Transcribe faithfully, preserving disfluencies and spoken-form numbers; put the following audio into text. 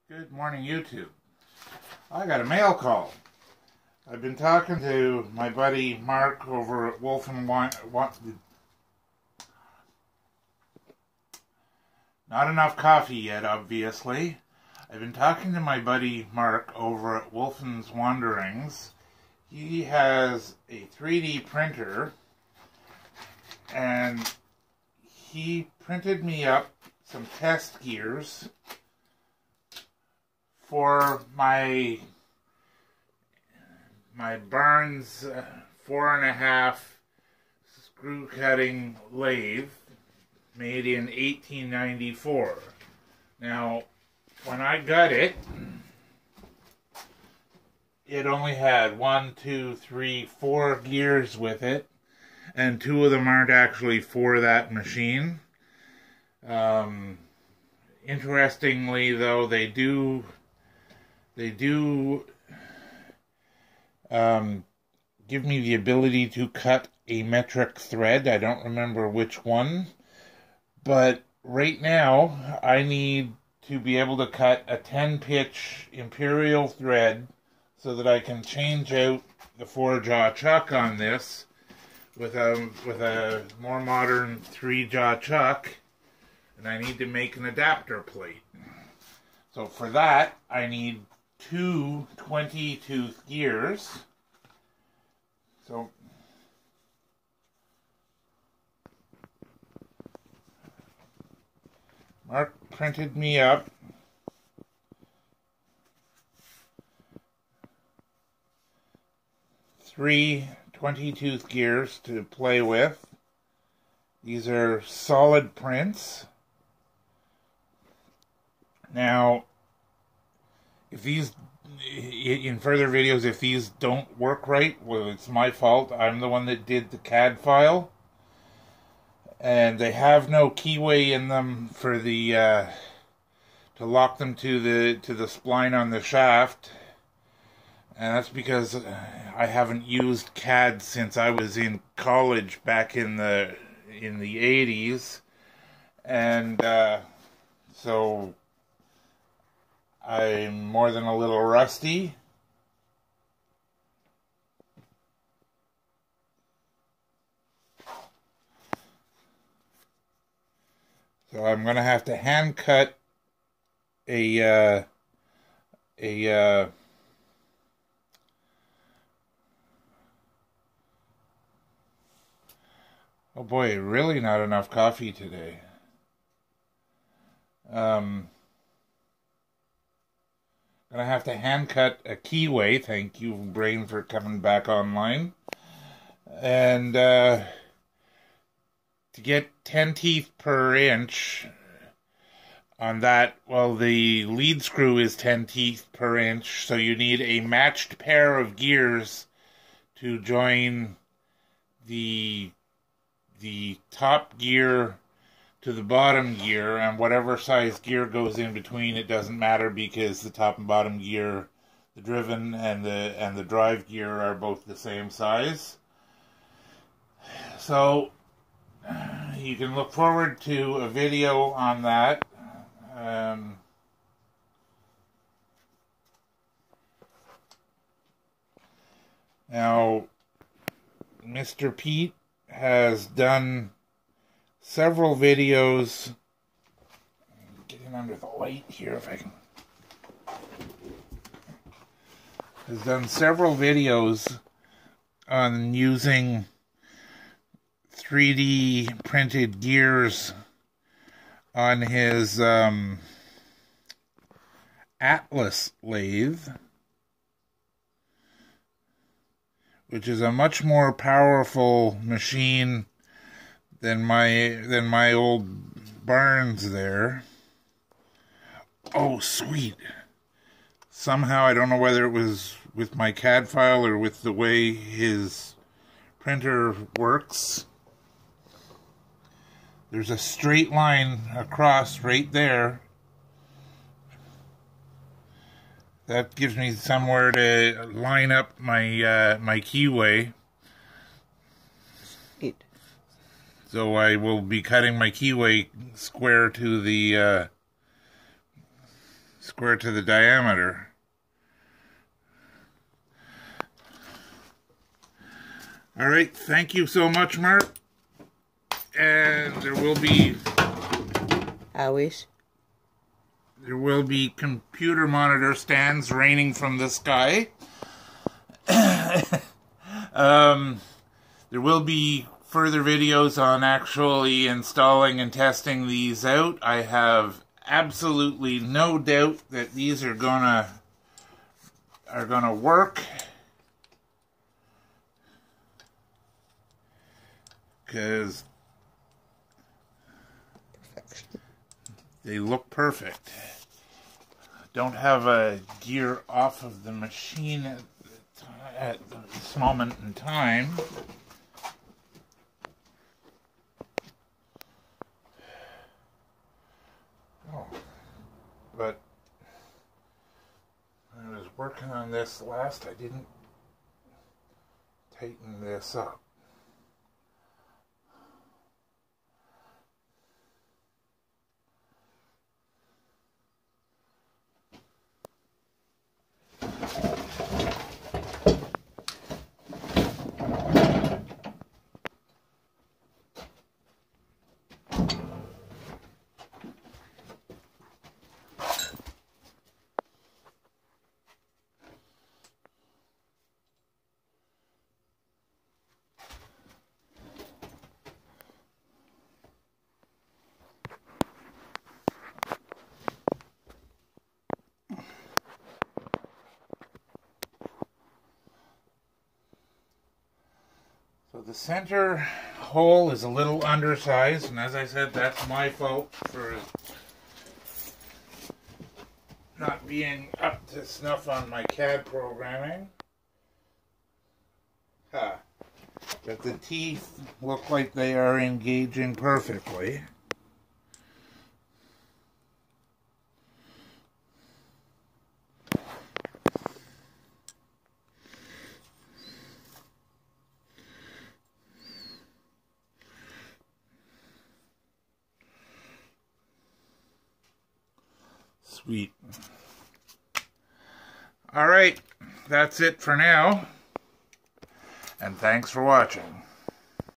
Good morning, YouTube. I got a mail call. I've been talking to my buddy Mark over at Wolf and Wine. Not enough coffee yet, obviously. I've been talking to my buddy Mark over at Wolfen's Wanderings. He has a three D printer, and he printed me up some test gears for my my Barnes uh, four and a half screw cutting lathe made in eighteen ninety-four. Now, when I got it, it only had one, two, three, four gears with it, and two of them aren't actually for that machine. Um, interestingly, though, they do they do um, give me the ability to cut a metric thread. I don't remember which one, but right now I need to be able to cut a ten pitch imperial thread so that I can change out the four jaw chuck on this with a with a more modern three jaw chuck, and I need to make an adapter plate. So for that I need two twenty tooth gears. So Mark printed me up three twenty tooth gears to play with. These are solid prints. Now, if these, in further videos, if these don't work right, well, it's my fault. I'm the one that did the C A D file. And they have no keyway in them for the, uh, to lock them to the, to the spline on the shaft. And that's because I haven't used C A D since I was in college back in the, in the eighties. And, uh, so I'm more than a little rusty. So I'm going to have to hand cut a, uh, a, uh, oh boy, really not enough coffee today. Um, Gonna have to hand cut a keyway. Thank you, Brain, for coming back online. And uh, to get ten teeth per inch on that, well, the lead screw is ten teeth per inch, so you need a matched pair of gears to join the the top gear to the bottom gear, and whatever size gear goes in between, it doesn't matter, because the top and bottom gear, the driven and the and the drive gear, are both the same size. So you can look forward to a video on that. Um, now, Mister Pete has done several videos. Get in under the light here if I can. Has done several videos on using three D printed gears on his um, Atlas lathe, which is a much more powerful machine than my than my old Barnes there. Oh, sweet. Somehow, I don't know whether it was with my C A D file or with the way his printer works. There's a straight line across right there. That gives me somewhere to line up my uh, my keyway. It. So I will be cutting my keyway square to the uh, square to the diameter. All right, thank you so much, Mark. And there will be... I wish. There will be computer monitor stands raining from the sky. um, there will be further videos on actually installing and testing these out. I have absolutely no doubt that these are gonna are gonna work, because they look perfect. Don't have a gear off of the machine at, at this moment in time. Oh, but when I was working on this last, I didn't tighten this up. So the center hole is a little undersized, and as I said, that's my fault for not being up to snuff on my C A D programming. Huh. But the teeth look like they are engaging perfectly. Sweet. All right, that's it for now, and thanks for watching.